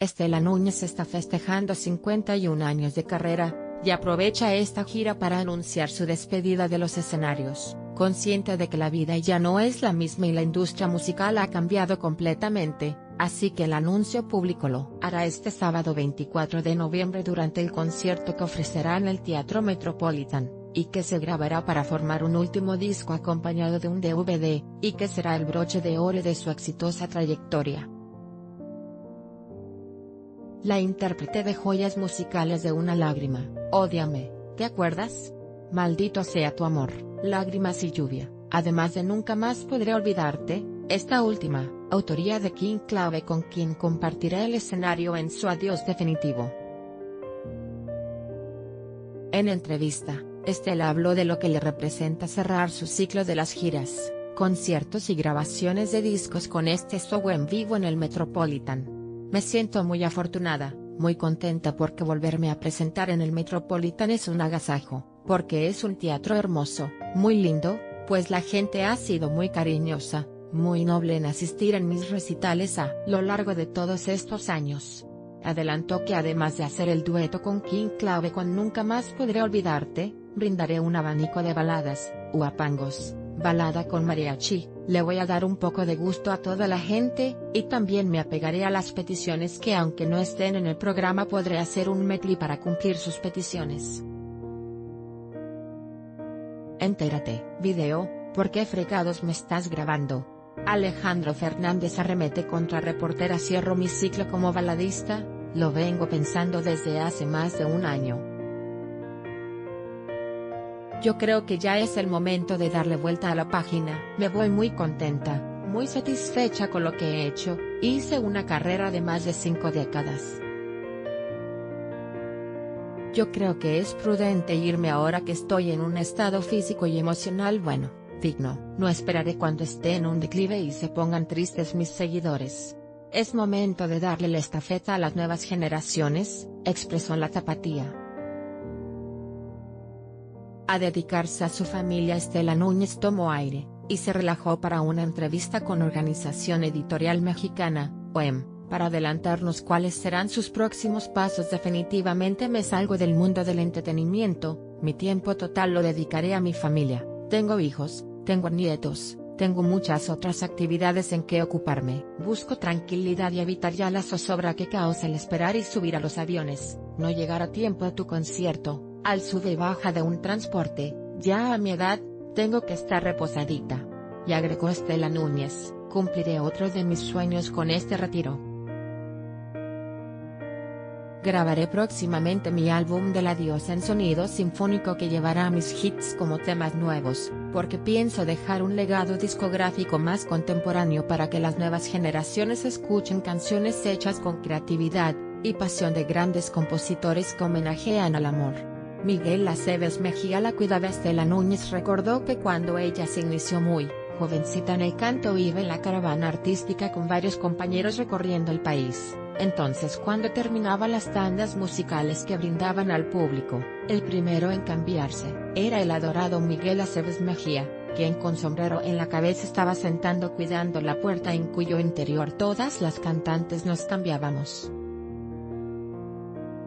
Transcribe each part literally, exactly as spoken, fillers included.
Estela Núñez está festejando cincuenta y un años de carrera, y aprovecha esta gira para anunciar su despedida de los escenarios, consciente de que la vida ya no es la misma y la industria musical ha cambiado completamente, así que el anuncio público lo hará este sábado veinticuatro de noviembre durante el concierto que ofrecerá en el Teatro Metropolitan, y que se grabará para formar un último disco acompañado de un D V D, y que será el broche de oro de su exitosa trayectoria. La intérprete de joyas musicales de Una lágrima, Ódiame, ¿te acuerdas? Maldito sea tu amor, Lágrimas y lluvia, además de Nunca más podré olvidarte, esta última, autoría de King Clave con quien compartirá el escenario en su adiós definitivo. En entrevista, Estela habló de lo que le representa cerrar su ciclo de las giras, conciertos y grabaciones de discos con este show en vivo en el Metropolitan. Me siento muy afortunada, muy contenta porque volverme a presentar en el Metropolitan es un agasajo, porque es un teatro hermoso, muy lindo, pues la gente ha sido muy cariñosa, muy noble en asistir en mis recitales a lo largo de todos estos años. Adelantó que además de hacer el dueto con King Clave con Nunca más podré olvidarte, brindaré un abanico de baladas, huapangos, balada con mariachi, le voy a dar un poco de gusto a toda la gente, y también me apegaré a las peticiones que aunque no estén en el programa podré hacer un medley para cumplir sus peticiones. Entérate, video, ¿por qué fregados me estás grabando? Alejandro Fernández arremete contra reportera. Cierro mi ciclo como baladista, lo vengo pensando desde hace más de un año. Yo creo que ya es el momento de darle vuelta a la página. Me voy muy contenta, muy satisfecha con lo que he hecho, hice una carrera de más de cinco décadas. Yo creo que es prudente irme ahora que estoy en un estado físico y emocional bueno, digno. No esperaré cuando esté en un declive y se pongan tristes mis seguidores. Es momento de darle la estafeta a las nuevas generaciones, expresó la tapatía. A dedicarse a su familia, Estela Núñez tomó aire, y se relajó para una entrevista con Organización Editorial Mexicana, O E M, para adelantarnos cuáles serán sus próximos pasos. Definitivamente me salgo del mundo del entretenimiento, mi tiempo total lo dedicaré a mi familia, tengo hijos, tengo nietos, tengo muchas otras actividades en que ocuparme. Busco tranquilidad y evitar ya la zozobra que causa el esperar y subir a los aviones, no llegar a tiempo a tu concierto, al sube y baja de un transporte, ya a mi edad, tengo que estar reposadita. Y agregó Estela Núñez, cumpliré otro de mis sueños con este retiro. Grabaré próximamente mi álbum del adiós en sonido sinfónico que llevará mis hits como temas nuevos, porque pienso dejar un legado discográfico más contemporáneo para que las nuevas generaciones escuchen canciones hechas con creatividad y pasión de grandes compositores que homenajean al amor. Miguel Aceves Mejía. La cuidada Estela Núñez recordó que cuando ella se inició muy jovencita en el canto iba en la caravana artística con varios compañeros recorriendo el país, entonces cuando terminaba las tandas musicales que brindaban al público, el primero en cambiarse, era el adorado Miguel Aceves Mejía, quien con sombrero en la cabeza estaba sentando cuidando la puerta en cuyo interior todas las cantantes nos cambiábamos.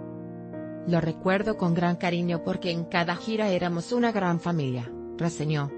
Lo recuerdo con gran cariño porque en cada gira éramos una gran familia, reseñó.